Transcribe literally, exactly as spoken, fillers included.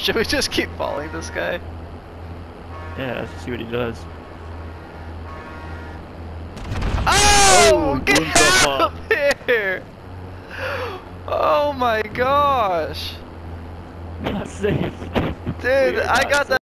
Should we just keep following this guy? Yeah, let's see what he does. Oh! Oh, Get Gunther. up here! Oh my gosh! Not safe. Dude, We're I not got that.